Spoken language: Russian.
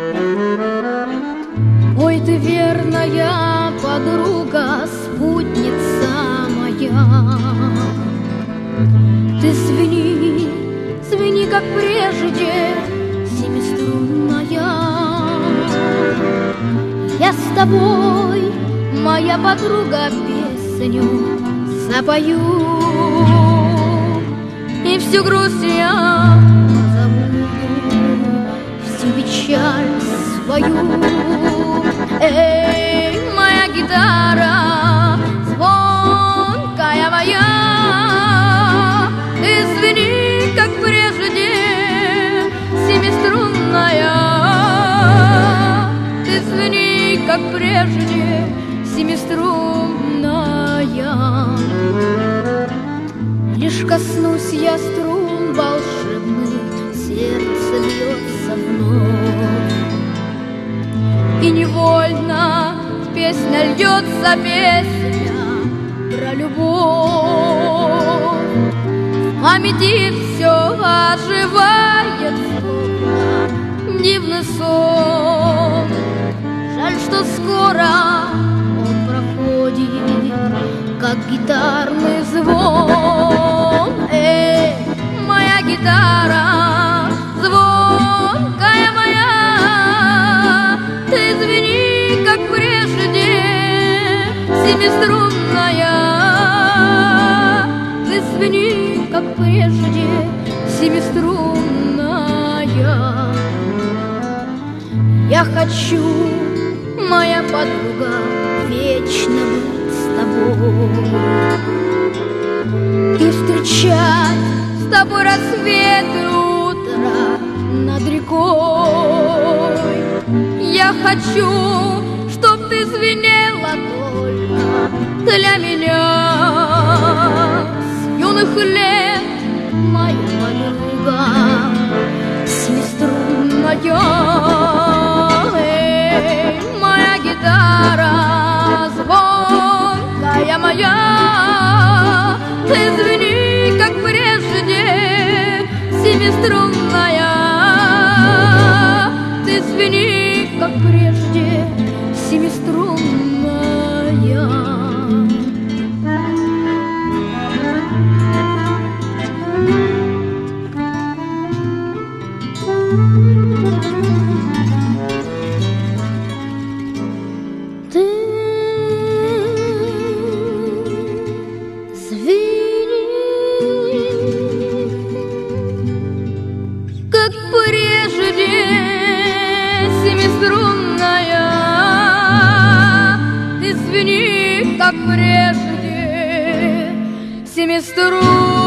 Ой, ты верная подруга, спутница моя. Ты звени, звени, как прежде, семиструнная. Я с тобой, моя подруга, песню запою, и всю грусть я забуду, всю печаль свою. Эй, моя гитара, звонкая моя, ты звени, как прежде, семиструнная. Ты звени, как прежде, семиструнная. Лишь коснусь я струн волшебных, сердце бьется вновь, и невольно песня льется, песня про любовь. В памяти все оживает, словно дивный сон. Жаль, что скоро он проходит, как гитарный звон. Эй, моя гитара, звонкая моя, ты звени, как прежде, семиструнная. Ты звени, как прежде, семиструнная. Я хочу, моя подруга, вечно быть с тобой и встречать с тобой рассвет и утро над рекой. Я хочу, чтоб ты звенела только для меня с юных лет, моя подруга, семиструнная. Эй, моя гитара, звонкая моя, ты звени, как прежде, семиструнная. Ты звени, как прежде, семиструнная. Ты звени, как прежде, семиструнная. Ты звени, как прежде, семиструнная.